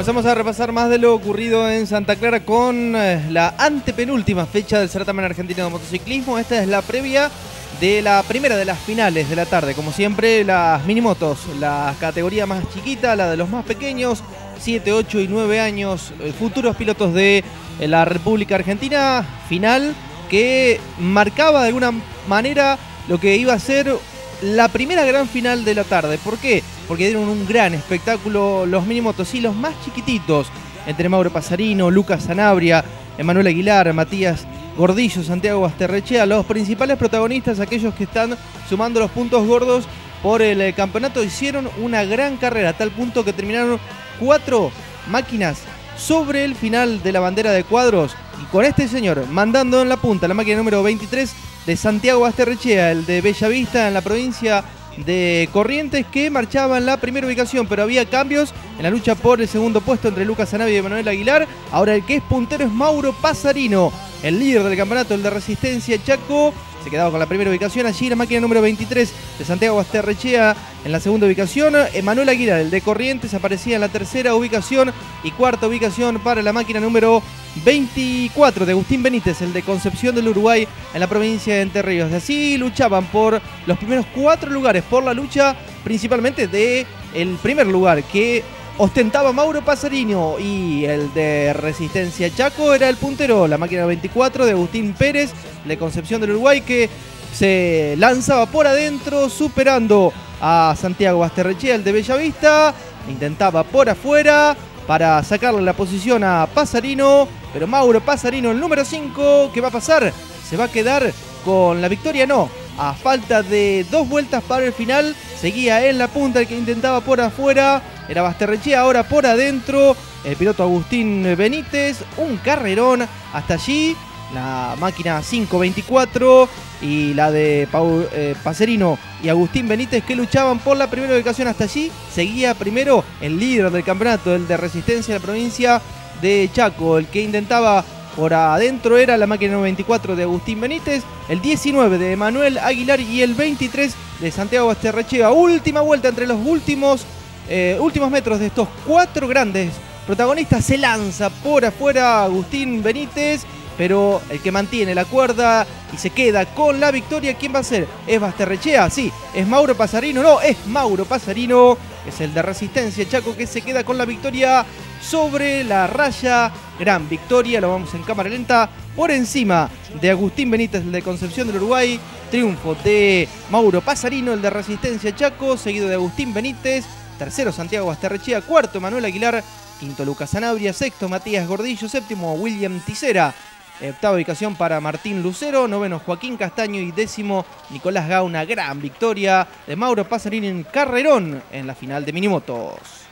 Comenzamos a repasar más de lo ocurrido en Santa Clara con la antepenúltima fecha del certamen argentino de motociclismo. Esta es la previa de la primera de las finales de la tarde. Como siempre, las minimotos, la categoría más chiquita, la de los más pequeños, 7, 8 y 9 años, futuros pilotos de la República Argentina. Final que marcaba de alguna manera lo que iba a ser la primera gran final de la tarde. ¿Por qué? Porque dieron un gran espectáculo los minimotos y los más chiquititos, entre Mauro Passarino, Lucas Sanabria, Emanuel Aguilar, Matías Gordillo, Santiago Basterrechea, los principales protagonistas, aquellos que están sumando los puntos gordos por el campeonato, hicieron una gran carrera, a tal punto que terminaron 4 máquinas sobre el final de la bandera de cuadros, y con este señor mandando en la punta, la máquina número 23 de Santiago Basterrechea, el de Bellavista en la provincia de Corrientes, que marchaba en la primera ubicación, pero había cambios en la lucha por el segundo puesto entre Lucas Sanabria y Manuel Aguilar. Ahora el que es puntero es Mauro Passarino, el líder del campeonato, el de Resistencia Chaco. Se quedaba con la primera ubicación. Allí la máquina número 23 de Santiago Basterrechea en la segunda ubicación. Emanuel Aguilar, el de Corrientes, aparecía en la tercera ubicación. Y cuarta ubicación para la máquina número 24 de Agustín Benítez, el de Concepción del Uruguay en la provincia de Entre Ríos. Así luchaban por los primeros 4 lugares, por la lucha principalmente de el primer lugar que ostentaba Mauro Passarino, y el de Resistencia Chaco era el puntero, la máquina 24 de Agustín Pérez, de Concepción del Uruguay, que se lanzaba por adentro superando a Santiago Basterrechea, el de Bellavista. Intentaba por afuera para sacarle la posición a Passarino, pero Mauro Passarino, el número 5, ¿qué va a pasar? ¿Se va a quedar con la victoria? No, a falta de 2 vueltas para el final, seguía en la punta el que intentaba por afuera, era Basterrechea. Ahora por adentro el piloto Agustín Benítez, un carrerón hasta allí, la máquina 524 y la de Passarino y Agustín Benítez, que luchaban por la primera ubicación. Hasta allí seguía primero el líder del campeonato, el de Resistencia de la provincia de Chaco. El que intentaba por adentro era la máquina 94 de Agustín Benítez, el 19 de Emanuel Aguilar y el 23 de Santiago Basterrechea. Última vuelta entre los últimos metros de estos 4 grandes protagonistas. Se lanza por afuera Agustín Benítez, pero el que mantiene la cuerda y se queda con la victoria, ¿quién va a ser? ¿Es Basterrechea? Sí. ¿Es Mauro Passarino? No, es Mauro Passarino. Es el de Resistencia Chaco que se queda con la victoria sobre la raya. Gran victoria, lo vamos en cámara lenta, por encima de Agustín Benítez, el de Concepción del Uruguay. Triunfo de Mauro Passarino, el de Resistencia Chaco, seguido de Agustín Benítez. Tercero Santiago Basterrechea, cuarto Emanuel Aguilar, quinto Lucas Sanabria, sexto Matías Gordillo, séptimo William Tisera, octava ubicación para Martín Lucero, noveno Joaquín Castaño y décimo Nicolás Gauna. Gran victoria de Mauro Passarino en carrerón en la final de minimotos.